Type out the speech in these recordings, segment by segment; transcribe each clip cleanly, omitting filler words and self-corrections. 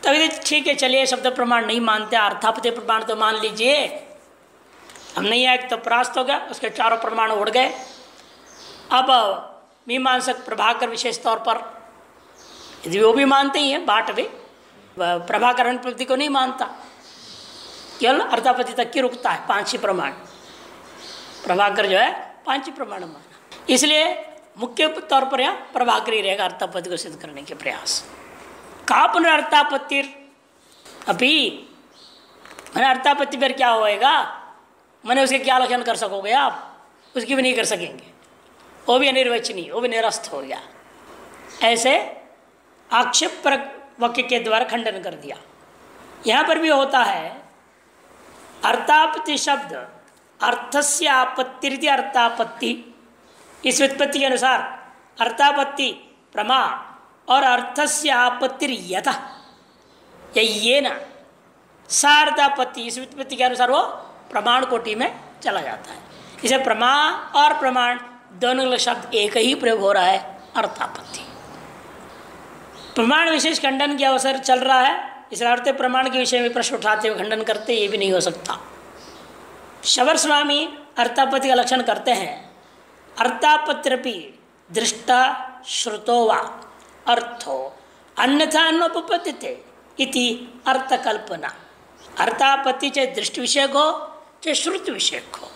तभी ठीक है, चलिए शब्द प्रमाण नहीं मानते, अर्थापत्ति प्रमाण तो मान लीजिए। हम नहीं आए तो परास्त हो गया, उसके चारों प्रमाण उड़ गए। अब मीमांसक प्रभाकर विशेष तौर पर यदि वो भी मानते ही हैं, बाट भी प्रभाकर अनुपलब्धि को नहीं मानता, केवल अर्थापत्ति तक की रुकता है, 5 ही प्रमाण। प्रभाकर जो है 5 ही प्रमाण माना, इसलिए मुख्य तौर पर यहाँ प्रभाकर ही रहेगा अर्थापत्ति को सिद्ध करने के प्रयास। का पुनर्र्थापत्ति अभी मैंने अर्थापत्ति पर क्या होएगा, मैंने उसके क्या लक्षण कर सकोगे आप, उसकी भी नहीं कर सकेंगे, वो भी अनिर्वचनीय, वो भी निरस्त हो गया। ऐसे आक्षेप पर वाक्य के द्वारा खंडन कर दिया। यहाँ पर भी होता है अर्थापत्ति शब्द अर्थस्य आपत्ति अर्थापत्ति, इस व्युत्पत्ति के अनुसार अर्थापत्ति प्रमा और अर्थस्य आपत्ति यथा या ये न सार्थापत्ति, इस व्युत्पत्ति के अनुसार वो प्रमाण कोटि में चला जाता है। इसे प्रमा और प्रमाण दोनों शब्द एक ही प्रयोग हो रहा है, अर्थापत्ति। प्रमाण विशेष खंडन के अवसर चल रहा है, इस अर्थ प्रमाण के विषय में प्रश्न उठाते हुए खंडन करते, ये भी नहीं हो सकता। शबर स्वामी अर्थापत्ति का लक्षण करते हैं, अर्थापत्तिरपि दृष्टा श्रुतो वा अर्थो अन्यथा अनुपपद्यते इति अर्थकल्पना। अर्थापत्ति चाहे दृष्टि विषय हो चाहे श्रुत विषय हो,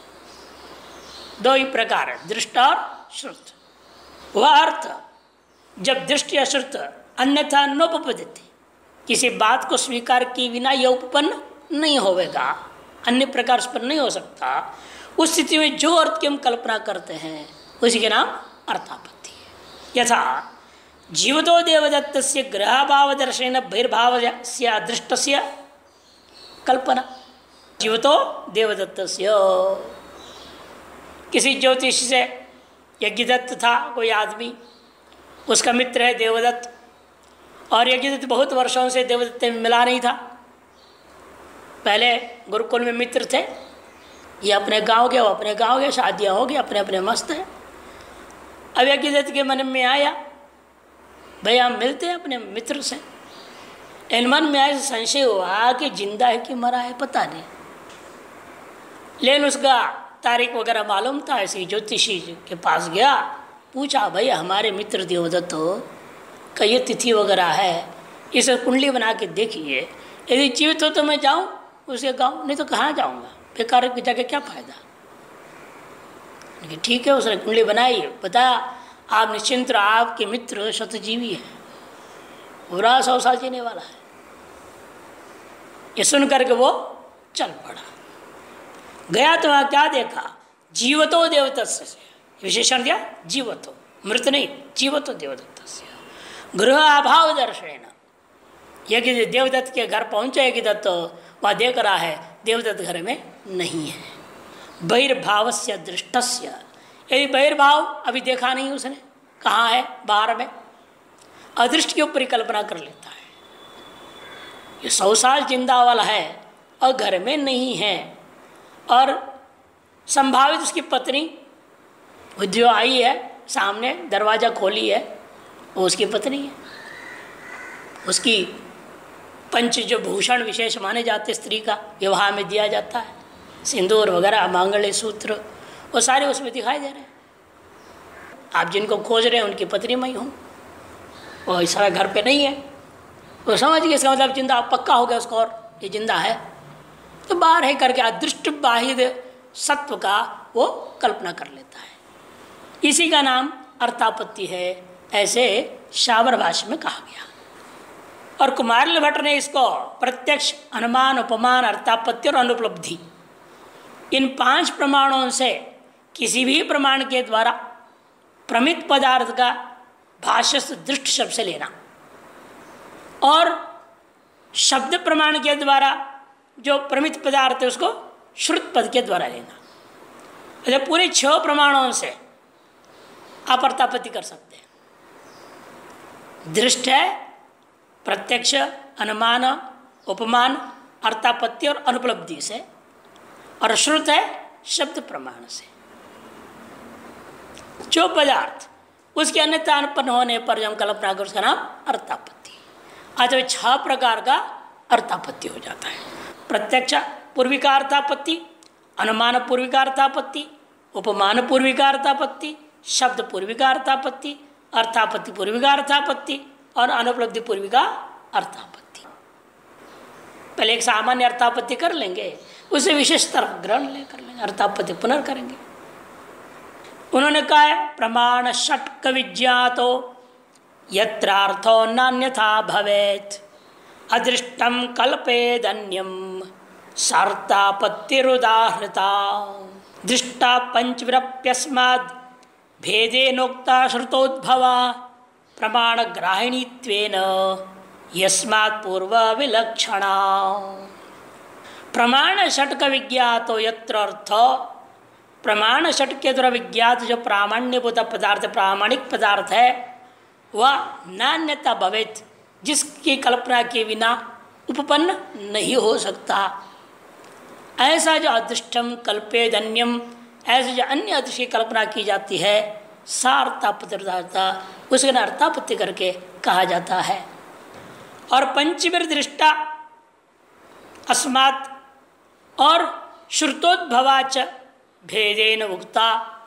दो ही प्रकार है, दृष्ट और श्रुत। वह अर्थ जब दृष्टि या श्रुत अन्यथा नोपपद्यते, किसी बात को स्वीकार किए बिना यह उपपन्न नहीं होगा, अन्य प्रकार से नहीं हो सकता, उस स्थिति में जो अर्थ की हम कल्पना करते हैं उसी के नाम अर्थापत्ति है। यथा जीवतो देवदत्तस्य ग्रहभाव दर्शन बहिर्भाव से अदृष्टस्य कल्पना। जीवतो देवदत्तस्य, किसी ज्योतिषी से यज्ञदत्त था कोई आदमी, उसका मित्र है देवदत्त, और यज्ञदत्त बहुत वर्षों से देवदत्त में मिला नहीं था। पहले गुरुकुल में मित्र थे, ये अपने गांव के, वो अपने गांव के, शादियां हो गई, अपने अपने मस्त हैं। अब यज्ञदत्त के मन में आया भाई हम मिलते हैं अपने मित्र से। इन मन में ऐसा संशय हुआ कि जिंदा है कि मरा है पता नहीं, लेकिन उसका तारीख वगैरह मालूम था। ऐसे ज्योतिषी के पास गया, पूछा भाई हमारे मित्र देवदत्त का ये तिथि वगैरह है, इसे कुंडली बना के देखिए, यदि जीवित हो तो मैं जाऊँ उसके गाँव, नहीं तो कहाँ जाऊँगा, बेकार जाके क्या फ़ायदा। ठीक है, उसने कुंडली बनाई, बताया आप निश्चिंत रहो, आपके मित्र शतजीवी है, पूरा 100 साल जीने वाला है। ये सुन करके वो चल पड़ा। गया तो वहाँ क्या देखा, जीवतो देवदत्त से विशेषण दिया, जीवतो, मृत नहीं, जीवतो देवदत्त से गृह अभाव दर्शन। यज्ञ देवदत्त के घर पहुँचे यज्ञदत्त, वह देख रहा है देवदत्त घर में नहीं है। बहिर्भाव से दृष्टस्य, यदि बहिर्भाव अभी देखा नहीं उसने, कहाँ है, बाहर में, अदृष्ट के ऊपर कल्पना कर लेता है। ये 100 साल जिंदा वाला है और घर में नहीं है, और संभावित उसकी पत्नी जो आई है सामने दरवाज़ा खोली है, वो उसकी पत्नी है। उसकी पंच जो भूषण विशेष माने जाते स्त्री का विवाह में दिया जाता है, सिंदूर वगैरह, मांगल्य सूत्र, वो सारे उसमें दिखाई दे रहे हैं। आप जिनको खोज रहे हैं उनकी पत्नी मैं हूँ, वो इस सारा घर पे नहीं है। वो समझ गए इसका मतलब जिंदा पक्का हो गया उसको, और ये जिंदा है तो बाहर है करके अदृष्ट बाहिर सत्व का वो कल्पना कर लेता है। इसी का नाम अर्थापत्ति है, ऐसे शाबर भाष्य में कहा गया। और कुमारल भट्ट ने इसको प्रत्यक्ष, अनुमान, उपमान, अर्थापत्ति और अनुपलब्धि, इन 5 प्रमाणों से किसी भी प्रमाण के द्वारा प्रमित पदार्थ का भाष्यस्थ दृष्ट शब्द से लेना, और शब्द प्रमाण के द्वारा जो प्रमित पदार्थ है उसको श्रुत पद के द्वारा लेना। अच्छा, पूरे 6 प्रमाणों से आप अर्थापत्ति कर सकते हैं। दृष्ट है प्रत्यक्ष, अनुमान, उपमान, अर्थापत्ति और अनुपलब्धि से, और श्रुत है शब्द प्रमाण से। जो पदार्थ उसके अन्यथा उत्पन्न होने पर जो हम कल्पना कर उसका नाम अर्थापत्ति। अथवा 6 प्रकार का अर्थापत्ति हो जाता है। प्रत्यक्ष पूर्वी का अर्थापत्ति, अनुमान पूर्वी का अर्थापत्ति, उपमान पूर्वी का अर्थापत्ति, शब्द पूर्वी का अर्थापत्ति, अर्थापत्ति पूर्वी का अर्थापत्ति और अनुपलब्धि पूर्वी का अर्थापत्ति। पहले एक सामान्य अर्थापत्ति कर लेंगे, उसे विशेष तरफ ग्रहण कर लेंगे, अर्थापत्ति पुनर् करेंगे। उन्होंने कहा है प्रमाण षट्क विज्ञातो यत्रार्थो नान्यथा भवेत् अदृष्टम कल्पेदन्यम सार्थापत्तिरुदाहृता दृष्टा पंचविरप्यस्माद् भेदेनोक्ता श्रुतोद्भवा प्रमाण ग्राहिणीत्वेन यस्मात् पूर्व विलक्षणा। प्रमाण षट्क विज्ञातो यत्र अर्थ, प्रमाण षट के द्वारा विज्ञात जो प्रामाण्यभूत पदार्थ, प्रामाणिक पदार्थ है, वह नान्यता भवेत्, जिसकी कल्पना के बिना उपपन्न नहीं हो सकता। ऐसा जो अदृष्टम कल्पेदन्यम, ऐसे जो अन्य अदृश्य की कल्पना की जाती है, सार्थापत्ति, उसके अर्थापत्ति करके कहा जाता है। और पंचवीर दृष्टा अस्मात् और श्रुतोद्भवाच भेदेन उक्ता,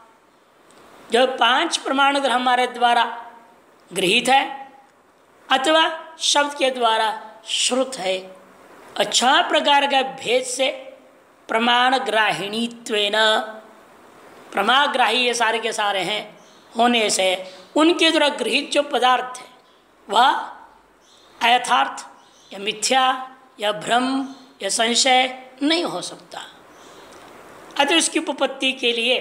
जो 5 प्रमाण हमारे द्वारा गृहीत है अथवा शब्द के द्वारा श्रुत है, 6 प्रकार का भेद से प्रमाण ग्राहिणीत्वेन, प्रमाग्राही ये सारे के सारे हैं होने से उनके द्वारा गृहीत जो पदार्थ है वह अयथार्थ या मिथ्या या भ्रम या संशय नहीं हो सकता। अतः उसकी उपपत्ति के लिए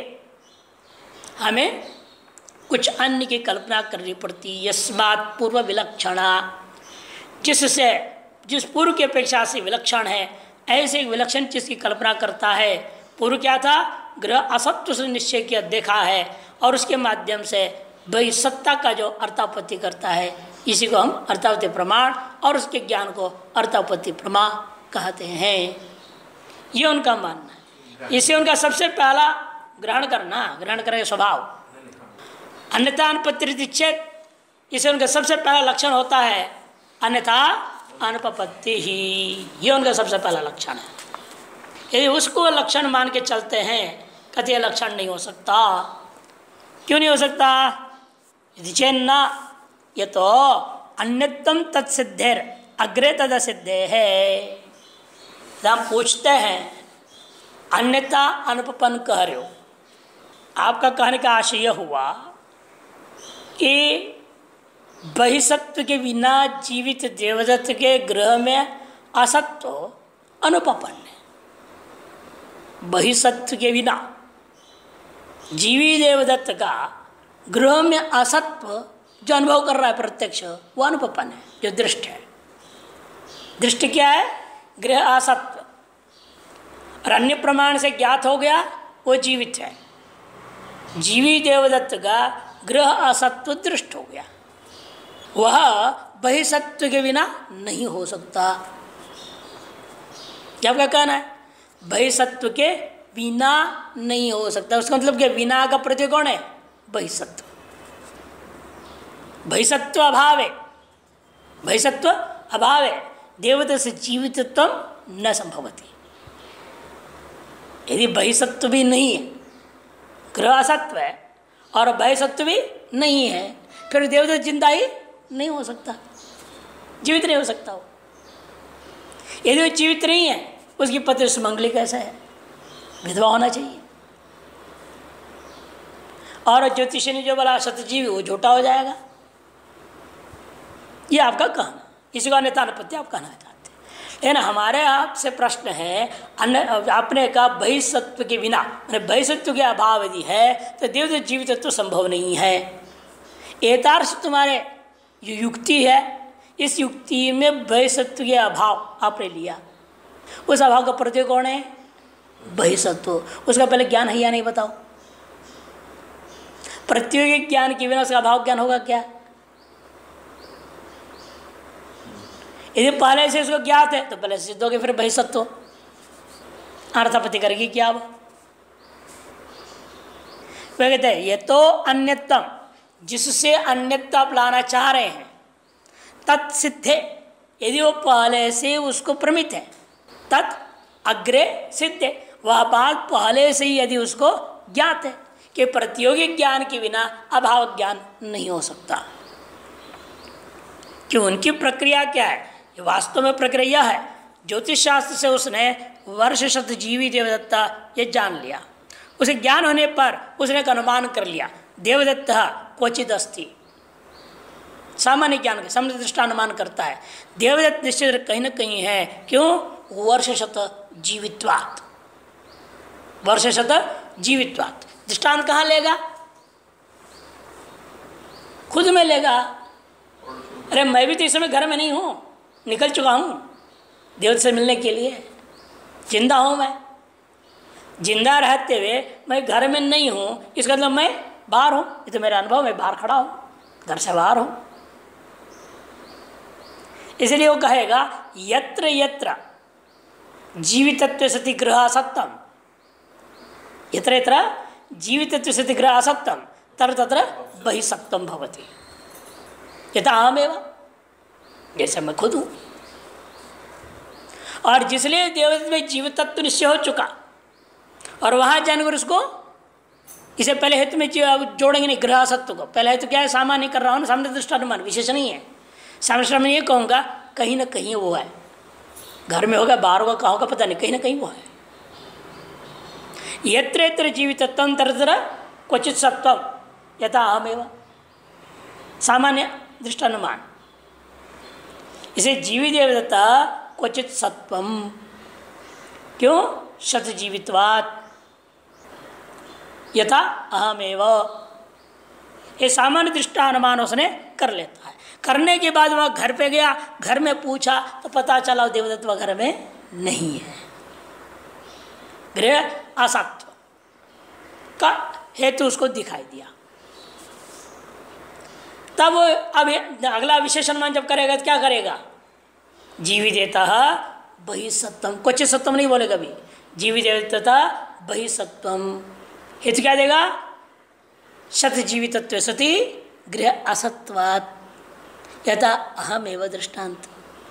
हमें कुछ अन्य की कल्पना करनी पड़ती। यस्मात् पूर्व विलक्षणा, जिससे जिस पूर्व की अपेक्षा से विलक्षण है, ऐसे एक विलक्षण चीज की कल्पना करता है। पूर्व क्या था? ग्रह असत्व से निश्चय किया देखा है और उसके माध्यम से वही सत्ता का जो अर्थापत्ति करता है, इसी को हम अर्थापत्ति प्रमाण और उसके ज्ञान को अर्थापत्ति प्रमा कहते हैं। ये उनका मानना है। इसे उनका सबसे पहला ग्रहण करें स्वभाव, अन्यथा अनुपत्ति चेत, इसे उनका सबसे पहला लक्षण होता है अन्यथा अनुपपत्ति ही। ये उनका सबसे पहला लक्षण है। यदि उसको लक्षण मान के चलते हैं, कहते लक्षण नहीं हो सकता। क्यों नहीं हो सकता? यदि चेन्ना, ये तो अन्यतम तत्सिद्धेर अग्रे तद सिद्धे है। हम पूछते हैं अन्यथा अनुपपन्न कह रहे हो, आपका कहने का आशय हुआ कि बहिसत्व के बिना जीवित देवदत्त के ग्रह में असत्व अनुपपन्न है। बहिसत्व के बिना जीवी देवदत्त का ग्रह में असत्व जो अनुभव कर रहा है प्रत्यक्ष, वो अनुपपन्न है, जो दृष्ट है। दृष्ट क्या है? ग्रह असत्व, और अन्य प्रमाण से ज्ञात हो गया वो जीवित है। जीवी देवदत्त का ग्रह असत्व दृष्ट हो गया, वह बहिसत्व के बिना नहीं हो सकता। क्या आपका कहना है? बहिसत्व के बिना नहीं हो सकता। उसका मतलब क्या? बिना का प्रत्यय कौन है? बहिसत्व। बहिसत्व अभाव है, बहिसत्व अभाव है, देवता से जीवितत्व न संभवती। यदि बहिसत्व भी नहीं है, ग्रह असत्व है और बहिसत्व भी नहीं है, फिर देवता जिंदा ही नहीं हो सकता, जीवित नहीं हो सकता वो। यदि वो जीवित नहीं है, उसकी पत्नी सुमंगली कैसा है? विधवा होना चाहिए। और ज्योतिषी ने जो बोला सतजीवी, वो झूठा हो जाएगा। ये आपका कहना, इसी को अन्यथा अनुपत्ति आप कहना चाहते हैं। लेकिन हमारे आपसे प्रश्न है, आपने कहा बहिसत्व के बिना, बहिसत्व के अभाव यदि है तो देवता जीवितत्व संभव नहीं है। एतार्थ तुम्हारे जो युक्ति है, इस युक्ति में बहिसत्व के अभाव आपने लिया। उस अभाव का प्रत्यय कौन है? बहिसत्व। उसका पहले ज्ञान है या नहीं बताओ? प्रत्योगिक ज्ञान के बिना उसका अभाव ज्ञान होगा क्या? यदि पहले से उसको ज्ञात है तो पहले से सिद्ध हो गए, फिर बहिसत्व अर्थापत्ति करेगी क्या? अब वे कहते हैं ये तो अन्यतम, जिससे अन्यता आप लाना चाह रहे हैं, तत्सिद्धे, यदि वो पहले से उसको प्रमित है, तत् अग्रे सिद्ध है, वह बात पहले से ही यदि उसको ज्ञात है कि प्रतियोगी ज्ञान के बिना अभाव ज्ञान नहीं हो सकता। कि उनकी प्रक्रिया क्या है, ये वास्तव में प्रक्रिया है। ज्योतिष शास्त्र से उसने वर्ष शत जीवी देवदत्ता ये जान लिया। उसे ज्ञान होने पर उसने एक अनुमान कर लिया, देवदत्त क्वचित अस्ति। सामान्य ज्ञान के सामने दृष्टानुमान करता है, देवदत्त निश्चित कहीं न कहीं है। क्यों? वर्ष शत जीवित्वात्, वर्ष शत जीवित्वात्। दृष्टांत कहाँ लेगा? खुद में लेगा। अरे मैं भी तो इस समय घर में नहीं हूँ, निकल चुका हूँ देवदत्त से मिलने के लिए, जिंदा हूँ मैं। जिंदा रहते हुए मैं घर में नहीं हूँ, इसका मतलब मैं बाहर हूँ। ये तो मेरा अनुभव, मैं बाहर खड़ा हूँ, घर से बाहर हूँ। इसलिए वो कहेगा यत्र यत्र जीवितत्व सति ग्रह असत्यम, यत्र यत्र जीवितत्व सति ग्रह असत्यम तत्र तत्र बहिसत्यम भवति। यथा अहमेव, जैसे मैं खुद हूँ। और जिसलिए देवदत्त में जीवित तत्व निश्चय हो चुका, और वहां जानकर उसको इसे पहले हेतु में जोड़ेंगे नहीं, ग्रह सत्व को। पहले हेतु क्या है? सामान्य कर रहा हूँ ना, सामने दृष्टानुमान विशेष नहीं है। सामने में ये कहूँगा कहीं ना कहीं वो है, घर में होगा बाहर होगा कहाँ होगा पता नहीं, कहीं ना कहीं वो है। यत्र यत्र जीवितत्वं तत्र क्वचित सत्वम यथा अहमेव, सामान्य दृष्टानुमान। इसे जीवी देवदत्ता क्वचित सत्वम, क्यों? शत जीवित्वात् यथा अहमेव। ये सामान्य दृष्टानुमान उसने कर लेता है। करने के बाद वह घर पे गया, घर में पूछा तो पता चला देवदत्त वह घर में नहीं है। गृह असत्व का हेतु उसको दिखाई दिया। तब अब अगला विशेषण मान जब करेगा तो क्या करेगा? जीवी देता बहिसत्वम, क्वचित सत्वम नहीं बोलेगा भी, जीवी देता बहिसत्वम। हेतु क्या देगा? शत जीवितत्व सति गृह असत्वात् यथा अहमेव दृष्टांत।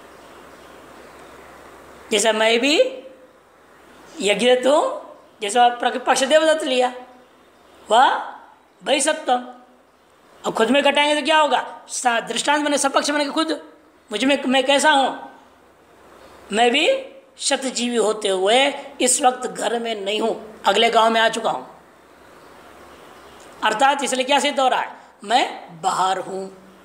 जैसा मैं भी यज्ञ तो जैसा पक्ष देवदत्त लिया वह बहिसत्वम। अब खुद में घटाएंगे तो क्या होगा? दृष्टांत मैंने सपक्ष मैंने खुद मुझ में मैं कैसा हूँ? मैं भी शतजीवी होते हुए इस वक्त घर में नहीं हूँ, अगले गांव में आ चुका हूँ। अर्थात इसलिए क्या सिद्ध हो रहा है? मैं बाहर हूँ।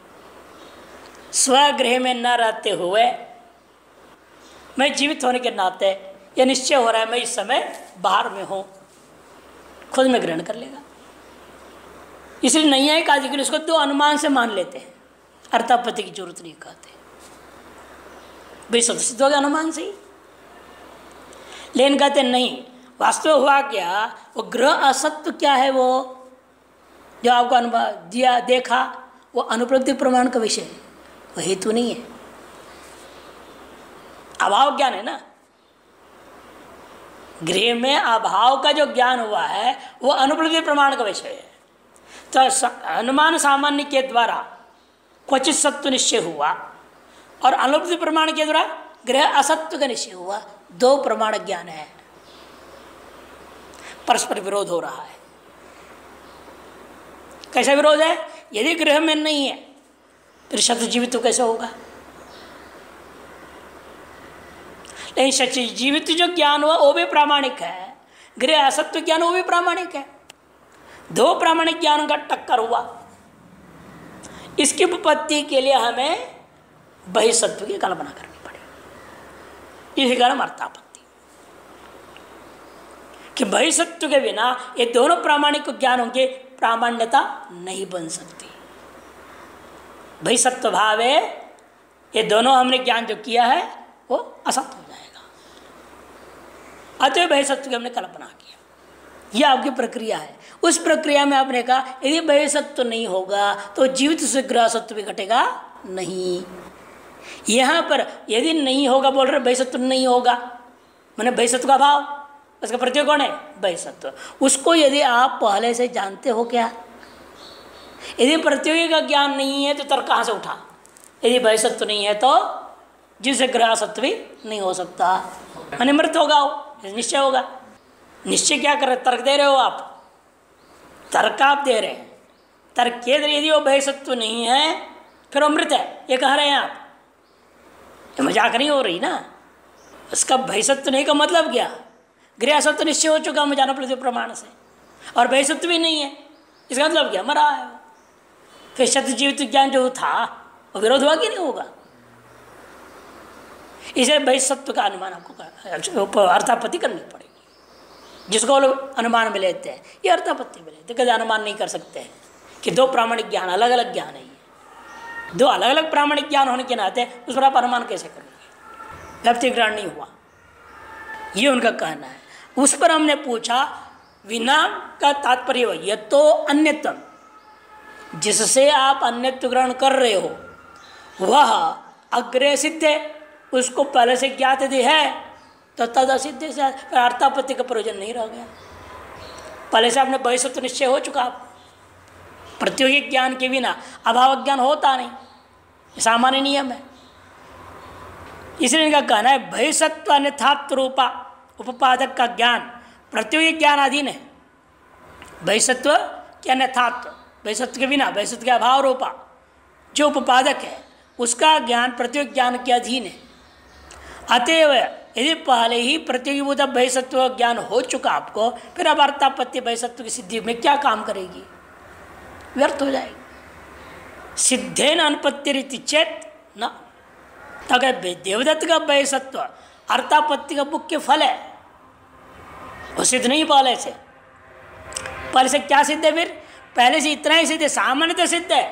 स्वगृह में न रहते हुए मैं जीवित होने के नाते यह निश्चय हो रहा है मैं इस समय बाहर में हूँ, खुद में ग्रहण कर लेगा। इसलिए नैयायिक आदि के लिए इसको दो अनुमान से मान लेते हैं, अर्थापत्ति की जरूरत नहीं कहते भाई, सिद्ध हो गया अनुमान से ही। लेकिन कहते नहीं, वास्तव हुआ क्या? वो ग्रह असत्व क्या है? वो जो आपको अनुभव दिया देखा वो अनुपलब्धि प्रमाण का विषय है, वो हेतु नहीं है। अभाव ज्ञान है ना, गृह में अभाव का जो ज्ञान हुआ है वो अनुपलब्धि प्रमाण का विषय है। तो अनुमान सामान्य के द्वारा क्वचित सत्व निश्चय हुआ और अनुपलब्धि प्रमाण के द्वारा गृह असत्व का निश्चय हुआ। दो प्रमाण ज्ञान है, परस्पर विरोध हो रहा है। कैसा विरोध है? यदि गृह में नहीं है फिर शत जीवित तो कैसे होगा? लेकिन शत जीवित जो ज्ञान हुआ वो भी प्रामाणिक है, गृह असत्व ज्ञान वो भी प्रामाणिक है। दो प्रामाणिक ज्ञान का टक्कर हुआ। इसकी उपपत्ति के लिए हमें बहिसत्व की कल्पना करनी पड़ेगी। इसी कारण अर्थापत्ति कि बहिसत्व के बिना ये दोनों प्रामाणिक ज्ञानों की प्रामाण्यता नहीं बन सकती। बहिसत्व भाव है, ये दोनों हमने ज्ञान जो किया है वो असत्य हो जाएगा। अतः बहिसत्व की हमने कल्पना किया, यह आपकी प्रक्रिया है। उस प्रक्रिया में आपने कहा यदि बहिसत्व नहीं होगा तो जीवित से ग्रह सत्व भी घटेगा नहीं। यहाँ पर यदि नहीं होगा बोल रहे, बहिसत्व नहीं होगा मैंने बहिसत्व का भाव, उसका प्रत्यय कौन है? बहिसत्व। उसको यदि आप पहले से जानते हो क्या? यदि प्रत्ययोगी का ज्ञान नहीं है तो तर्क कहाँ से उठा? यदि बहिसत्व नहीं है तो जिससे ग्रासत्व भी नहीं हो सकता, अनिमृत होगा वो, निश्चय होगा। निश्चय क्या कर रहे, तर्क दे रहे हो आप, तर्क आप दे रहे हैं, तर्क के यदि वो भयसत्व नहीं है फिर अमृत है, ये कह रहे हैं आप, ये मजाक नहीं हो रही ना। उसका भयसत्व नहीं का मतलब क्या, गृहसत्व निश्चय हो चुका मुझे अनुपलब्धि प्रमाण से, और भयसत्व भी नहीं है, इसका मतलब क्या, मरा है। फिर शत जीवित ज्ञान जो था वो विरोध हुआ कि नहीं होगा। इसे भयसत्व का अनुमान आपको अर्थापत्ति करनी पड़ेगी, जिसको लोग अनुमान में लेते हैं, ये अर्थापत्ति में लेते हैं। कभी अनुमान नहीं कर सकते हैं कि दो प्रामाणिक ज्ञान अलग अलग ज्ञान है, दो अलग अलग प्रामाणिक ज्ञान होने के नाते उस पर आप अनुमान कैसे करेंगे, व्याप्ति ग्रहण नहीं हुआ, ये उनका कहना है। उस पर हमने पूछा विना का तात्पर्य वही है, तो अन्यतम जिससे आप अन्यत्व ग्रहण कर रहे हो वह अग्रे सिद्ध है, उसको पहले से ज्ञात यदि है तो तद असिद्ध से अर्थापत्ति का प्रयोजन नहीं रह गया। पहले से आपने भविष्यत्व निश्चय हो चुका, आप प्रतियोगी ज्ञान के बिना अभाव ज्ञान होता नहीं, सामान्य नियम है। इसलिए इनका कहना है भयसत्व अन्यथात्व रूपा उपादक का ज्ञान प्रतियोगी ज्ञान अधीन है। भयसत्व के अन्यथात्व, भयसत्व के बिना, भयसत्व के अभाव रूपा जो उपादक है उसका ज्ञान प्रतियोगी ज्ञान के अधीन है। अतएव यदि पहले ही प्रतियोगीभूत भयसत्व ज्ञान हो चुका आपको, फिर अब अर्थापत्ति भयसत्व की सिद्धि में क्या काम करेगी, व्यर्थ हो जाएगी। सिद्धेन अनुपत्ति रीति चेत न, अगर देवदत्त का भयसत्व अर्थापत्ति का मुख्य फल है, वो सिद्ध नहीं पहले से। पहले से क्या सिद्ध है, फिर पहले से इतना ही सिद्ध है, सामान्यतः सिद्ध है।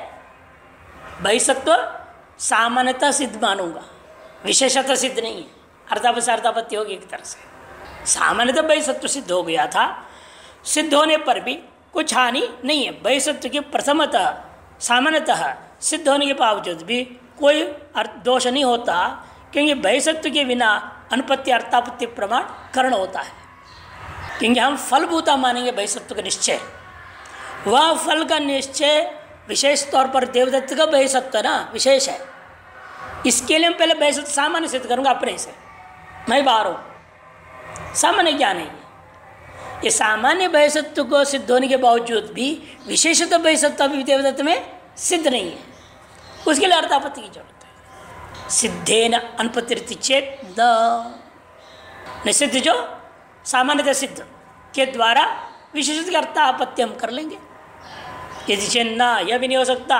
भयसत्व सामान्यतः सिद्ध मानूंगा, विशेषतः सिद्ध नहीं है। अर्थापत्ति होगी एक तरह से, सामान्यतः भयसत्व सिद्ध हो गया था, सिद्ध होने पर भी कुछ हानि नहीं है। भयसत्व की प्रथमतः सामान्यतः सिद्ध होने के बावजूद भी कोई दोष नहीं होता, क्योंकि भयसत्व के बिना अनुपत्ति अर्थापत्ति प्रमाण करण होता है। क्योंकि हम फलभूता मानेंगे भयसत्व का निश्चय, वह फल का निश्चय विशेष तौर पर देवदत्त का भयसत्व ना विशेष है। इसके लिए मैं पहले भयसत्व सामान्य सिद्ध करूँगा अपने से, मैं बाहर हूँ, सामान्य ज्ञान है ये सामान्य भयसत्व को सिद्ध होने के बावजूद भी विशेषतः भयसत्व अभी देवदत्त में सिद्ध नहीं है, उसके लिए अर्थापत्ति की जरूरत है। सिद्धेन अनुपत्ति चेत न, सिद्ध जो सामान्यतः सिद्ध के द्वारा विशेषतः अर्थापत्ति हम कर लेंगे। यदि चेन्ना यह भी नहीं हो सकता,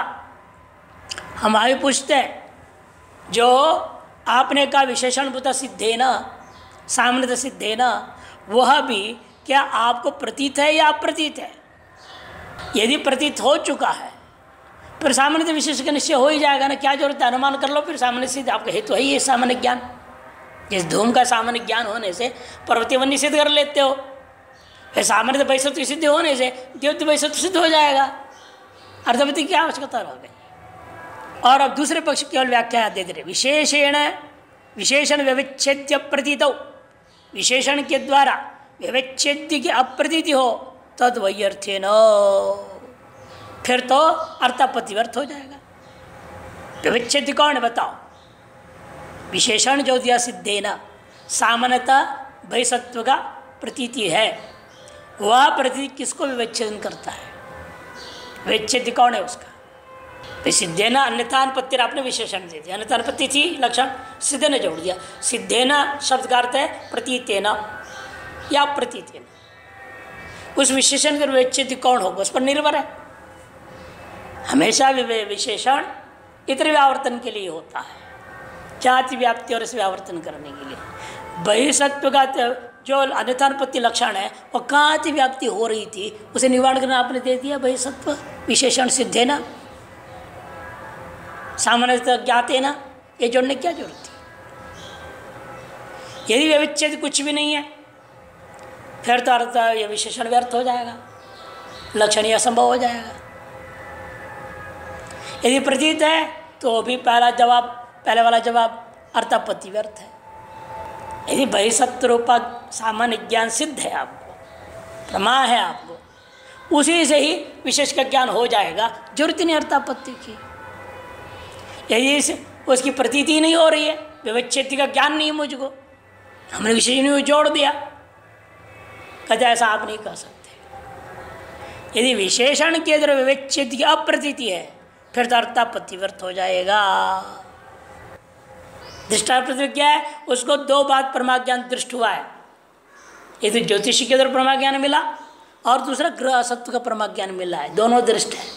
हम आगे पूछते हैं जो आपने कहा विशेषणभूत सिद्धेन सामान्यतः सिद्धेन, वह भी क्या आपको प्रतीत है या अप्रतीत है। यदि प्रतीत हो चुका है फिर सामान्य विशेष का निश्चय हो ही जाएगा ना, क्या जरूरत है, अनुमान कर लो फिर सामान्य सिद्ध। आपका हेतु है ही सामान्य ज्ञान, जिस धूम का सामान्य ज्ञान होने से पर्वतीय वन सिद्ध कर लेते हो, फिर सामान्य भयसत्व सिद्ध होने से देवत्व भयसत्व सिद्ध हो जाएगा, अर्थापत्ति की आवश्यकता रह गई। और अब दूसरे पक्ष केवल व्याख्या दे दे, विशेषण विशेषण व्यवच्छेद्य प्रतीत, विशेषण के द्वारा व्यवच्छेद्य की अप्रतीति हो तद वही अर्थे न, फिर तो अर्थापत्ति व्यर्थ हो जाएगा। व्यवच्छेद्य कौन है बताओ, विशेषण जो दिया सिद्धेन सामान्यतः भयसत्व का प्रतीति है, वह प्रतीति किसको विच्छेदन करता है, विच्छेद्य कौन है उसका, सिद्धेन अन्यथा अनुपत्ति आपने विशेषण दे दिया, अन्यथा अनुपत्ति थी लक्षण, सिद्धे ने जोड़ दिया। सिद्धेन शब्द का अर्थ है प्रतीतेन या प्रतीतेन, उस विशेषण का विच्छेद्य कौन होगा उस पर निर्भर है। हमेशा विशेषण इतर व्यावर्तन के लिए होता है, जाति व्याप्ति और इस व्यावर्तन करने के लिए। बहिसत्व का जो अन्यथानुपत्ति लक्षण है वो कहाँ थी व्याप्ति हो रही थी, उसे निवारण करना आपने दे दिया बहिसत्व विशेषण सिद्धे ना सामान्यतः ज्ञाते ना, ये जोड़ने क्या जरूरत थी। यदि व्यविच्छेद कुछ भी नहीं है फिर तो अर्थ ये विशेषण व्यर्थ हो जाएगा, लक्षण यह असंभव हो जाएगा। यदि प्रतीत है तो भी पहले वाला जवाब अर्थापत्ति व्यर्थ है। यदि बहिसत्व रूपा सामान्य ज्ञान सिद्ध है आपको, प्रमा है आपको, उसी से ही विशेष का ज्ञान हो जाएगा, जरूरत नहीं अर्थापत्ति की। यदि उसकी प्रतीति नहीं हो रही है व्यवच्छेद का ज्ञान नहीं है मुझको, हमने विशेषण जोड़ दिया। कहते ऐसा आप नहीं कह सकते। यदि विशेषण के अंदर व्यवच्छेद की अप्रतीति है फिर तो अर्थापत्ति व्यर्थ हो जाएगा। दृष्टाप्रति क्या है, उसको दो बात परमाज्ञान दृष्ट हुआ है। एक तो ज्योतिषी के अंदर परमाज्ञान मिला और दूसरा ग्रह असत्व का परमाज्ञान मिला है, दोनों दृष्ट है।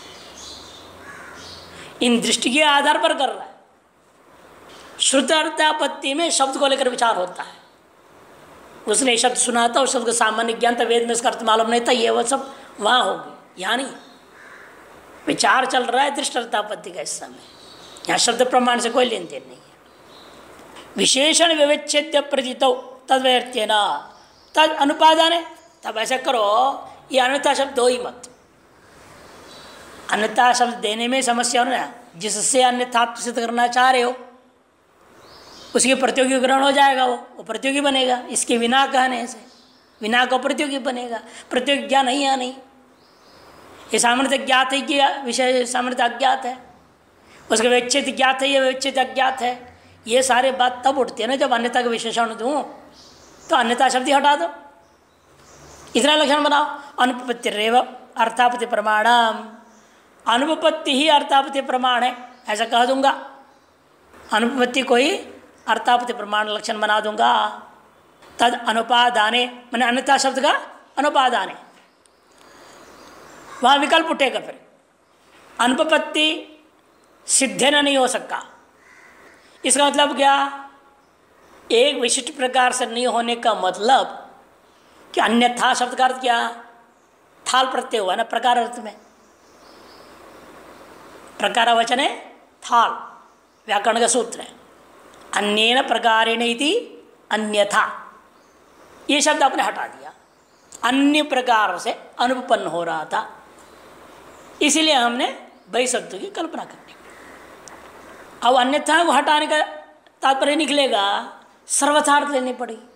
इन दृष्टि के आधार पर कर रहा है। श्रुत अर्थापत्ति में शब्द को लेकर विचार होता है। उसने शब्द सुना था, उस शब्द का सामान्य ज्ञान था, वेद में इसका अर्थ मालूम नहीं था, ये वो सब वहाँ होगी, यहाँ नहीं। विचार चल रहा है दृष्ट अर्थापत्ति का इस समय, यहाँ शब्द प्रमाण से कोई लेन देन नहीं है। विशेषण व्यवच्छेद्य प्रतीतो तद्व्यर्थ्येन तद अनुपादान है। तब ऐसा करो, ये अन्यथा शब्द दो ही मत। अन्यथा शब्द देने में समस्या हो ना, जिससे अन्यथा सिद्ध करना चाह रहे हो उसके प्रतियोगी ग्रहण हो जाएगा, वो प्रतियोगी बनेगा। इसके बिना कहने से बिना को प्रतियोगी बनेगा। प्रतियोगी ज्ञान नहीं या नहीं, ये सामर्थ्य ज्ञात है कि विषय सामर्थ्य अज्ञात है, उसका व्यच्छेद ज्ञात है, ये व्यच्छेद अज्ञात है। ये सारे बात तब उठती है ना जब अन्यथा का विशेषण दूँ, तो अन्यथा शब्द हटा दो, इतना लक्षण बनाओ। अनुपपत्ति रेव अर्थापत्ति प्रमाणम, अनुपपत्ति ही अर्थापत्ति प्रमाण है ऐसा कह दूंगा। अनुपपत्ति को ही अर्थापत्ति प्रमाण लक्षण बना दूंगा। तद अनुपादाने मैंने अन्यथा शब्द का अनुपादाने, वहाँ विकल्प उठेगा। फिर अनुपपत्ति सिद्धे न नहीं हो सकता। इसका मतलब क्या, एक विशिष्ट प्रकार से नहीं होने का मतलब कि अन्यथा शब्द का अर्थ क्या, थाल प्रत्यय हुआ ना प्रकार अर्थ में। प्रकार वचन है थाल, व्याकरण का सूत्र है। अन्येन प्रकारेण इति अन्यथा, ये शब्द आपने हटा दिया। अन्य प्रकार से अनुपन्न हो रहा था, इसीलिए हमने वैशब्द की कल्पना करनी। अब अन्यथा को हटाने का तात्पर्य निकलेगा सर्वथार्थ लेनी पड़ेगी,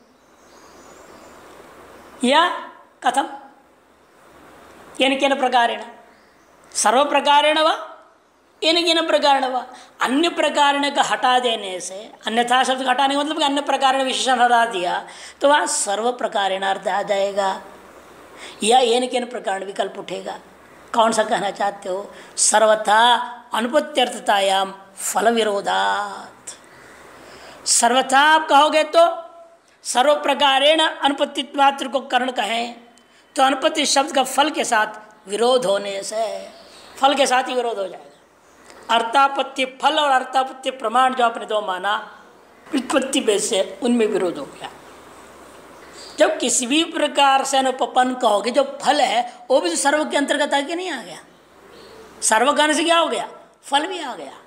या कथम येन केन प्रकारेण, सर्व प्रकारेण व येन केन प्रकारेण व। अन्य प्रकारेण का हटा देने से, अन्यथा शब्द का हटाने का मतलब कि अन्य प्रकारेण विशेषण हटा दिया तो वहाँ सर्व प्रकारेण अर्थ आ जाएगा, या येन केन प्रकारेण विकल्प उठेगा। कौन सा कहना चाहते हो, सर्वथा अनुपत्यर्थतायाम फल विरोधात। सर्वथा आप कहोगे तो सर्व प्रकारेण अनुपत्ति मात्र को कर्ण कहें तो अनुपत्ति शब्द का फल के साथ विरोध होने से, फल के साथ ही विरोध हो जाएगा। अर्थापत्ति फल और अर्थापत्ति प्रमाण जो आपने दो माना व्युत्पत्ति बेस से, उनमें विरोध हो गया। जब किसी भी प्रकार से अनुपपन्न कहोगे, जो फल है वो भी तो सर्व के अंतर्गत आके नहीं आ गया। सर्व कहने से क्या हो गया, फल भी आ गया,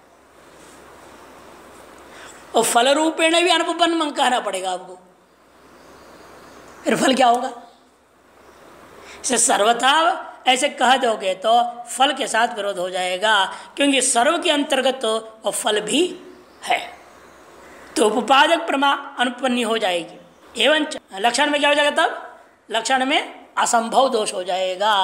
और फल रूपेण भी अनुपपन्न कहना पड़ेगा आपको, फिर फल क्या होगा। इसे सर्वथा ऐसे कह दोगे तो फल के साथ विरोध हो जाएगा, क्योंकि सर्व के अंतर्गत तो वो फल भी है, तो उपादक प्रमा अनुपन्नी हो जाएगी। एवं लक्षण में क्या हो जाएगा, तब लक्षण में असंभव दोष हो जाएगा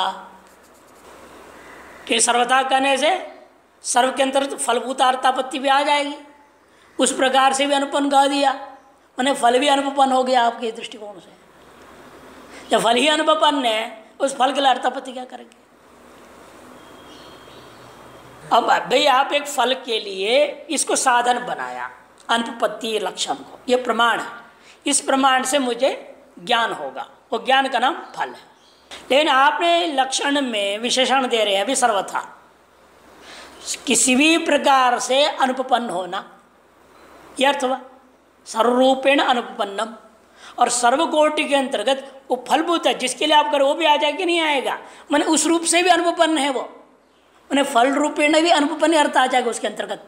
कि सर्वथा कहने से सर्व के अंतर्गत फलभूत अर्थापत्ति भी आ जाएगी, उस प्रकार से भी अनुपन्न कह दिया, मैंने फल भी अनुपन्न हो गया आपके दृष्टिकोण से। जब फल ही अनुपन्न है, उस फल के लिए अर्थापत्ति क्या करेंगे। अब भाई आप एक फल के लिए इसको साधन बनाया, अनुपपत्ति लक्षण को, ये प्रमाण है, इस प्रमाण से मुझे ज्ञान होगा, वो ज्ञान का नाम फल है। लेकिन आपने लक्षण में विशेषण दे रहे हैं अभी सर्वथा, किसी भी प्रकार से अनुपपन्न होना, यह अर्थ हुआ सर्वरूपेण अनुपन्नम। और सर्वकोटि के अंतर्गत वो फलभूत है, जिसके लिए आप करो वो भी आ जाए कि नहीं आएगा, मैंने उस रूप से भी अनुपन्न है वो, मैंने फल रूपेण भी अनुपन्न अर्थ आ जाएगा उसके अंतर्गत।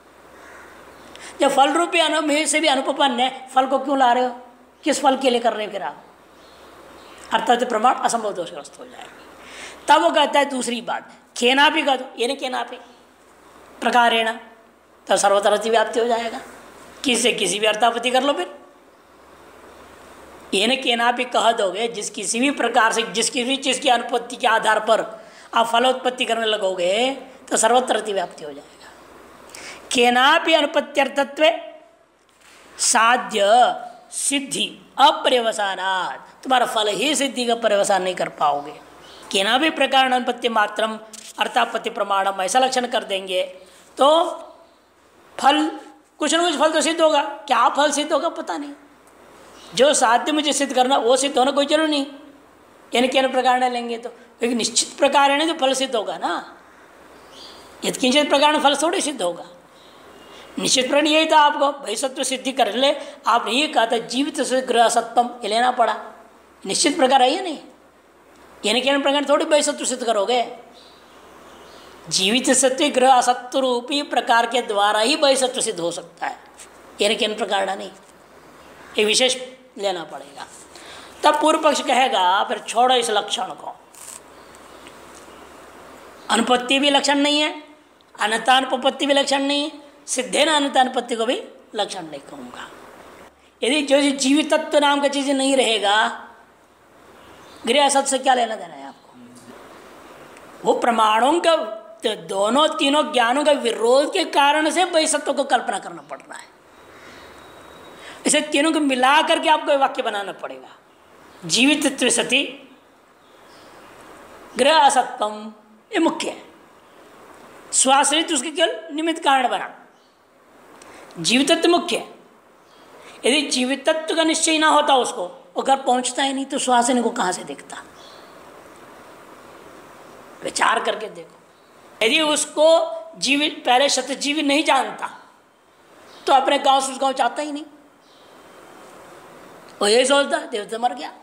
जब फल रूपी से भी अनुपन्न है, फल को क्यों ला रहे हो, किस फल के लिए कर रहे हो फिर आप, अर्थात प्रमाण असंभव दोषग्रस्त हो जाएगी। तब वो कहता है दूसरी बात, केना भी कह दो, ये नहीं केना भी प्रकारेण, तो सर्वतर व्याप्ति हो जाएगा, किसी किसी भी अर्थापत्ति कर लो। फिर ये न केना भी कह दोगे, जिस किसी भी प्रकार से जिस किसी भी चीज़ की अनुपत्ति के आधार पर आप फलोत्पत्ति करने लगोगे तो सर्वत्र व्याप्ति हो जाएगा। केनापि अनुपत्यर्थत्व साध्य सिद्धि अपर्यवसानात्, तुम्हारा फल ही सिद्धि का पर्यवसान नहीं कर पाओगे। केना भी प्रकार अनुपत्ति मात्रम अर्थापत्ति प्रमाणम ऐसा लक्षण कर देंगे तो फल कुछ न कुछ फल तो सिद्ध होगा। क्या फल सिद्ध होगा पता नहीं। जो साध्य मुझे सिद्ध करना वो सिद्ध होना कोई जरूरी नहीं, यानी केन प्रकार न लेंगे तो, क्योंकि निश्चित प्रकार है तो फल सिद्ध होगा ना। यत्किंचित प्रकार फल थोड़ी सिद्ध होगा। निश्चित प्रकार यही था आपको भाई सत्व सिद्धि कर ले, आपने ये कहा था जीवित से गृह सत्वम, ये लेना पड़ा। निश्चित प्रकार है ये नहीं, यानी केन प्रकार थोड़ी भाई सत्व सिद्ध करोगे। जीवित सत्व गृह असत्व रूपी प्रकार के द्वारा ही भाई सत्व सिद्ध हो सकता है, यानी केन प्रकार नहीं, एक विशेष लेना पड़ेगा। तब पूर्व पक्ष कहेगा फिर छोड़ो इस लक्षण को, अनुपत्ति भी लक्षण नहीं है, अनतानुपत्ति भी लक्षण नहीं है, सिद्धे न अनतानुपत्ति को भी लक्षण नहीं कहूँगा। यदि जो जीवित तत्व नाम का चीज़ नहीं रहेगा, गृह असत से क्या लेना देना है आपको। वो प्रमाणों का दोनों तीनों ज्ञानों का विरोध के कारण से वैसत्व को कल्पना करना पड़ रहा है। इसे तीनों को मिला करके आपको वाक्य बनाना पड़ेगा। जीवित सती गृह असत्वम, ये मुख्य है। स्वाश्रित उसके केवल निमित्त कारण बना, जीवितत्व मुख्य है। यदि जीवितत्व का निश्चय ना होता उसको, वो घर पहुंचता ही नहीं, तो स्वाश्रित को कहां से देखता। विचार करके देखो, यदि उसको जीवित पहले शतजीवी नहीं जानता तो अपने गांव से उस गांव जाता ही नहीं। वो यही सोचता देवता मर गया।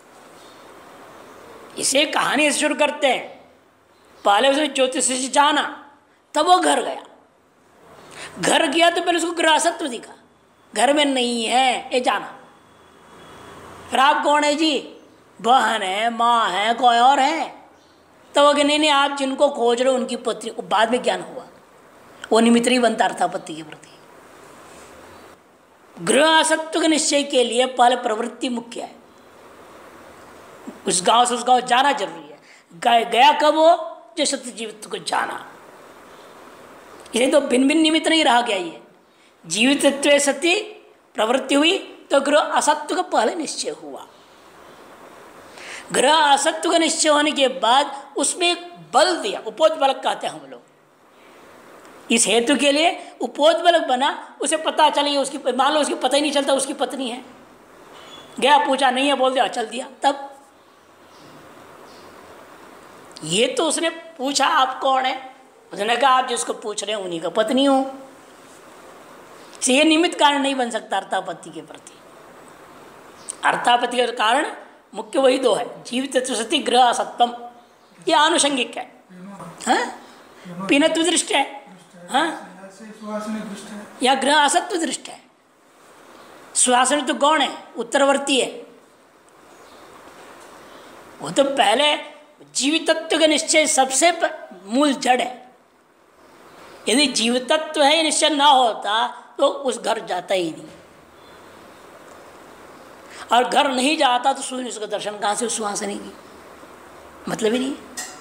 इसे कहानी से शुरू करते हैं। पहले उसने ज्योतिष से जाना, तब वो घर गया। घर गया तो पहले उसको ग्रासत्व दिखा, घर में नहीं है ये जाना। फिर आप कौन है जी, बहन है, माँ है, कोई और है। तो वो नहीं नहीं आप जिनको खोज रहे हो उनकी पत्नी। बाद में ज्ञान हुआ, वो निमित्त ही बनता था पति के प्रति। गृह असत्व के निश्चय के लिए पहले प्रवृत्ति मुख्य है। उस गांव से उस गांव जाना जरूरी है। गया कब वो, जो सत्य जीवित को जाना। ये तो भिन्न भिन्न निमित्त नहीं रहा गया। ये जीवितत्व सत्य प्रवृत्ति हुई तो गृह असत्व का पहले निश्चय हुआ। गृह असत्व का निश्चय होने के बाद उसमें एक बल दिया, उपोद्बलक कहते हैं हम लोग। इस हेतु के लिए उपोद्बलक बना। उसे पता चली उसकी, मान लो उसकी पता ही नहीं चलता उसकी पत्नी है, गया पूछा नहीं है, बोल दिया चल दिया। तब ये तो उसने पूछा आप कौन है, उसने कहा आप जिसको पूछ रहे हैं उन्हीं का पत्नी हूं। ये निमित्त कारण नहीं बन सकता अर्थापत्ति के प्रति। अर्थापत्ति का कारण मुख्य वही दो है, जीवित सती गृह असत्वम। ये आनुषंगिक है, पीनत्व दृष्ट है, या गृह असत्व दृष्ट है। सुहासन तो गौण है, उत्तरवर्ती है। वो तो पहले जीवितत्व का निश्चय सबसे मूल जड़ है। यदि जीवितत्व है निश्चय ना होता तो उस घर जाता ही नहीं, और घर नहीं जाता तो सूर्य उसका दर्शन कहाँ से, सुहासनी की मतलब ही नहीं।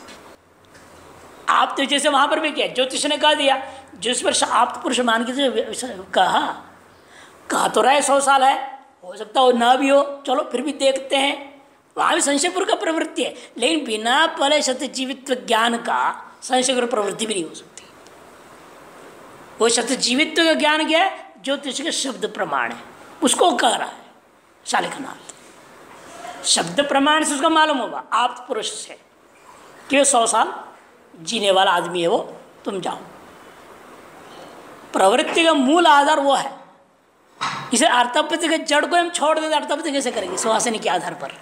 आप तो जैसे वहां पर भी किया, ज्योतिष ने कह दिया, जिस पर आप पुरुष मान के कहा तो रहे 100 साल है, हो सकता हो ना भी हो, चलो फिर भी देखते हैं। वहां भी संशयपुर का प्रवृत्ति है, लेकिन बिना पहले सत्य जीवित्व ज्ञान का संशयपुर प्रवृत्ति भी नहीं हो सकती। वो सत्य जीवित्व का ज्ञान क्या है, ज्योतिष के शब्द प्रमाण है, उसको कह रहा है शालिकनाथ। शब्द प्रमाण से उसका मालूम होगा आप पुरुष से कि 100 साल जीने वाला आदमी है वो, तुम जाओ। प्रवृत्ति का मूल आधार वो है। इसे अर्थापत्ति के जड़ को हम छोड़ देते, अर्थापत्ति कैसे करेंगे सुहासिनी के आधार पर।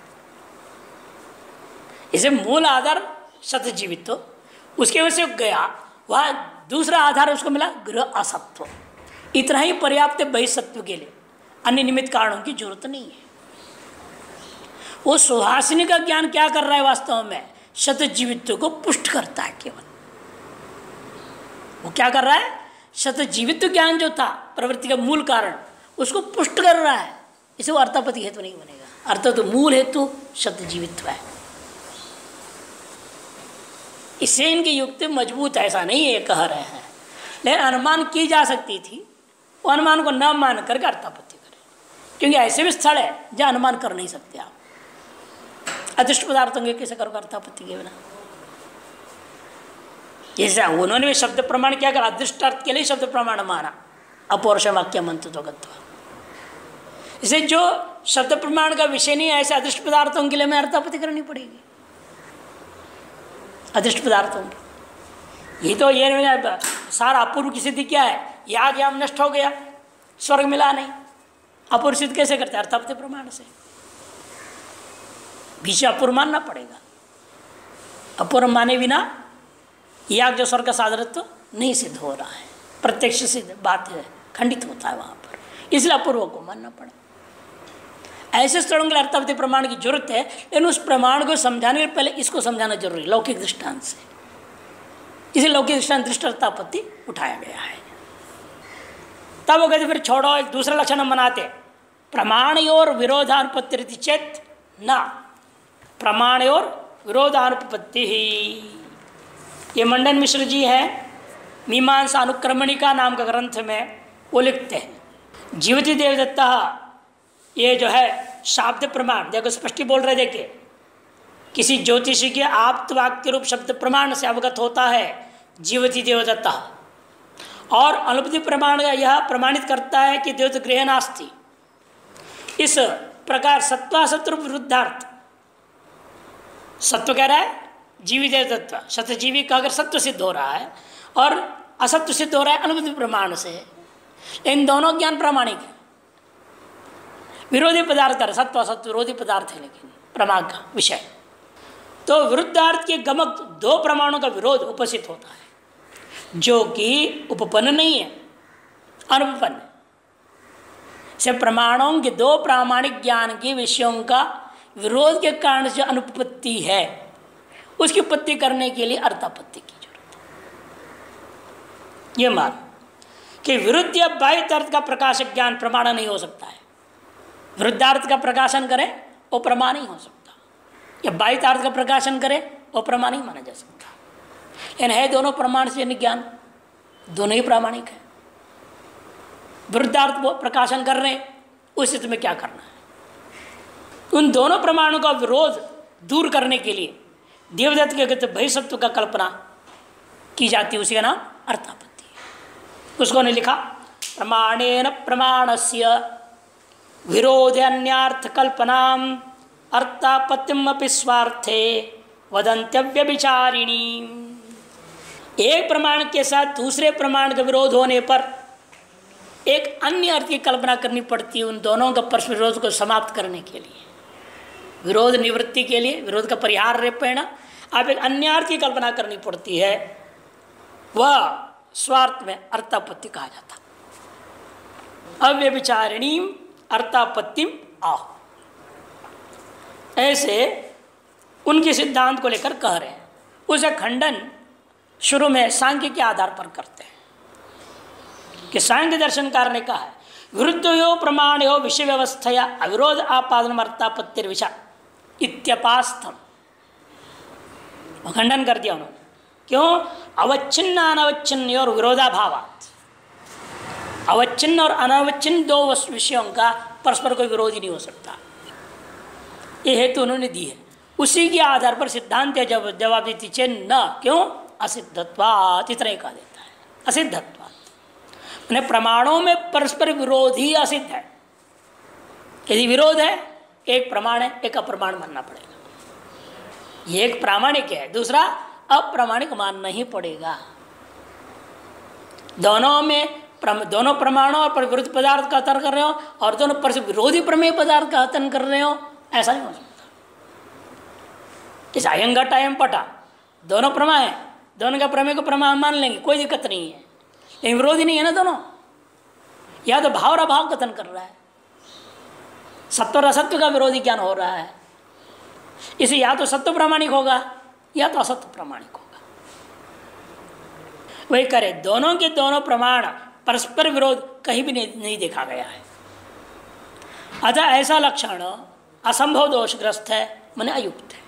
इसे मूल आधार सत्य जीवित, तो उसके वजह से गया वह दूसरा आधार उसको मिला गृह असत्व। इतना ही पर्याप्त है बहिसत्व के लिए, अन्य निमित्त कारणों की जरूरत नहीं है। वो सुहासिनी का ज्ञान क्या कर रहा है वास्तव में, सत्य जीवित्व को पुष्ट करता है केवल। वो क्या कर रहा है, सत्य जीवित्व ज्ञान जो था प्रवृत्ति का मूल कारण, उसको पुष्ट कर रहा है। इसे वो अर्थापत्ति हेतु नहीं बनेगा। अर्थ तो मूल हेतु सत्य जीवित्व है। इससे इनकी युक्ति मजबूत ऐसा नहीं है कह रहे हैं, लेकिन अनुमान की जा सकती थी, वो अनुमान को न मान करके अर्थापत्ति करें। क्योंकि ऐसे भी स्थल है जहाँ अनुमान कर नहीं सकते आप। अदृष्ट पदार्थों के कैसे करोगे अर्थापत्ति के बिना? जैसे उन्होंने भी शब्द प्रमाण क्या करा, अदृष्ट अर्थ के लिए शब्द प्रमाण माना, अपौरुष वाक्य मंत्रत्वगत्वा। इसे जो शब्द प्रमाण का विषय नहीं है, ऐसे अदृष्ट पदार्थों के लिए मैं अर्थापत्ति करनी पड़ेगी। अदृष्ट पदार्थों की ये तो ये सारा अपूर्व की सिद्धि क्या है, याद याम नष्ट हो गया, स्वर्ग मिला नहीं, अपूर्व सिद्ध कैसे करते? अर्थापत्ति प्रमाण से। बीच अपूर्व मानना पड़ेगा, अपूर्व माने बिना याग जो स्वर्ग का साधनत्व नहीं सिद्ध हो रहा है, प्रत्यक्ष सिद्ध बात है, खंडित होता है वहाँ पर, इसलिए अपूर्व को मानना पड़े। ऐसे स्थलों के लिए अर्थापत्ति प्रमाण की जरूरत है, लेकिन उस प्रमाण को समझाने के पहले इसको समझाना जरूरी है लौकिक दृष्टांत से। इसे लौकिक दृष्टांत दृष्ट अर्थापत्ति उठाया गया है। तब वो कहते फिर छोड़ो, एक दूसरा लक्षण हम बनाते, प्रमाणयोर विरोधानुपत्ति चेत न, प्रमाणयोर विरोधानुपत्ति ही। ये मंडन मिश्र जी हैं, मीमांसा अनुक्रमणिका नाम का ग्रंथ में वो लिखते हैं, जीवति देवदत्ता ये जो है शाब्द प्रमाण, देखो स्पष्ट बोल रहे, देखिए किसी ज्योतिषी के आप्त वाक्य रूप शब्द प्रमाण से अवगत होता है जीवति देवदत्ता, और अनुपति प्रमाण यह प्रमाणित करता है कि देवत गृह नास्ति। इस प्रकार सत्वासत्व विरुद्धार्थ, सत्व कह रहा है जीवी देवदत्ता, सत्यजीवी का अगर सत्व सिद्ध हो रहा है और असत्व सिद्ध हो रहा है अनुपति प्रमाण से, इन दोनों ज्ञान प्रामाणिक है। विरोधी पदार्थ कर, सत्व असत्व विरोधी पदार्थ है, लेकिन प्रमाण का विषय, तो विरुद्धार्थ के गमक दो प्रमाणों का विरोध उपस्थित होता है, जो कि उपपन्न नहीं है, अनुपन्न। से प्रमाणों के दो प्रामाणिक ज्ञान के विषयों का विरोध के कारण से अनुपत्ति है, उसकी उत्पत्ति करने के लिए अर्थापत्ति की जरूरत है। यह मान कि विरुद्ध या बाह्य अर्थ का प्रकाशक ज्ञान प्रमाण नहीं हो सकता है। विरुद्धार्थ का प्रकाशन करें वो प्रमाण नहीं हो सकता, या बाह्य अर्थ का प्रकाशन करें वो प्रमाण नहीं माना जा सकता। लेकिन है दोनों प्रमाण से ज्ञान, दोनों ही प्रामाणिक है। विरुद्धार्थ प्रकाशन कर रहे हैं, उस स्थिति में क्या करना है? उन दोनों प्रमाणों का विरोध दूर करने के लिए देवदत्त के कहते भयसत्व का कल्पना की जाती है, उसी का नाम अर्थापत्ति है। उसको ने लिखा, प्रमाणेन प्रमाणस्य विरोध अन्यार्थ कल्पनाम अर्थापत्तिम अपि स्वार्थे वदंत्यव्य विचारिणी। एक प्रमाण के साथ दूसरे प्रमाण का विरोध होने पर एक अन्य अर्थ की कल्पना करनी पड़ती है, उन दोनों का परस्पर विरोध को समाप्त करने के लिए, विरोध निवृत्ति के लिए, विरोध का परिहार रूपेण आप एक अन्य अर्थ की कल्पना करनी पड़ती है, वह स्वार्थ में अर्थापत्ति कहा जाता। अव्यभिचारिणी अर्थापत्तिम आह, ऐसे उनके सिद्धांत को लेकर कह रहे हैं। उसे खंडन शुरू में सांख्य के आधार पर करते हैं कि सांख्य दर्शनकार ने कहा है विरुद्धयो प्रमाणयो विषय व्यवस्थया अविरोध आपादन अर्थापत्तिर विषय इत्यपास्थम, खंडन कर दिया उन्होंने। क्यों? अवच्छिन्न अनवच्छिन्न और विरोधाभावात, अवच्छिन्न और अनवच्छिन्न दो विषयों का परस्पर कोई विरोध ही नहीं हो सकता, ये हेतु उन्होंने दी है। उसी के आधार पर सिद्धांत जवाब देती चे न, क्यों? असिद्धत्वात्, इतना ही कहा देता है, असिद्धत्वात्। मैंने प्रमाणों में परस्पर विरोध ही असिद्ध है। यदि विरोध है, एक प्रमाण है, एक अप्रमाण मानना पड़ेगा। एक प्रामाणिक है, दूसरा अप्रामाणिक मानना ही पड़ेगा। दोनों में दोनों प्रमाणों पर विरुद्ध पदार्थ का कथन कर रहे हो और दोनों पर विरोधी प्रमेय पदार्थ का कथन कर रहे हो, ऐसा नहीं हो सकता। इस अयंग घट अयम पटा दोनों प्रमा है, दोनों का प्रमेय को प्रमाण मान लेंगे, कोई दिक्कत नहीं है, लेकिन विरोधी नहीं है ना दोनों। या तो भाव और अभाव कथन कर रहा है, सत्व और असत्व का विरोधी ज्ञान हो रहा है, इसे या तो सत्व प्रामाणिक होगा या तो असत्व प्रामाणिक होगा। वही करे, दोनों के दोनों प्रमाण परस्पर विरोध कहीं भी नहीं देखा गया है। अतः ऐसा लक्षण असंभव दोषग्रस्त है, माने अयुक्त है।